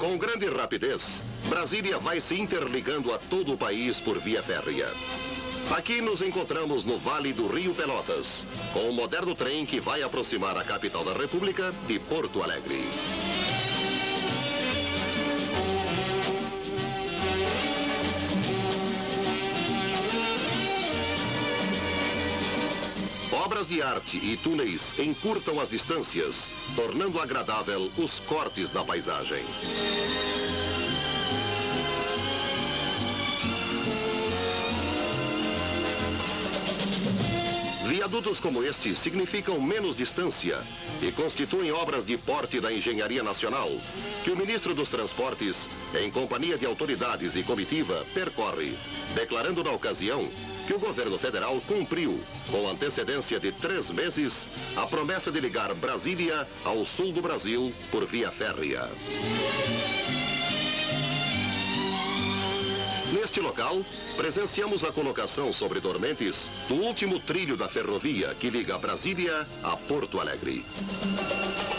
Com grande rapidez, Brasília vai se interligando a todo o país por via férrea. Aqui nos encontramos no Vale do Rio Pelotas, com o moderno trem que vai aproximar a capital da República de Porto Alegre. Obras de arte e túneis encurtam as distâncias, tornando agradável os cortes da paisagem. Viadutos como este significam menos distância e constituem obras de porte da Engenharia Nacional, que o ministro dos Transportes, em companhia de autoridades e comitiva, percorre, declarando na ocasião que o governo federal cumpriu, com antecedência de 3 meses, a promessa de ligar Brasília ao sul do Brasil por via férrea. Neste local, presenciamos a colocação sobre dormentes do último trilho da ferrovia que liga Brasília a Porto Alegre.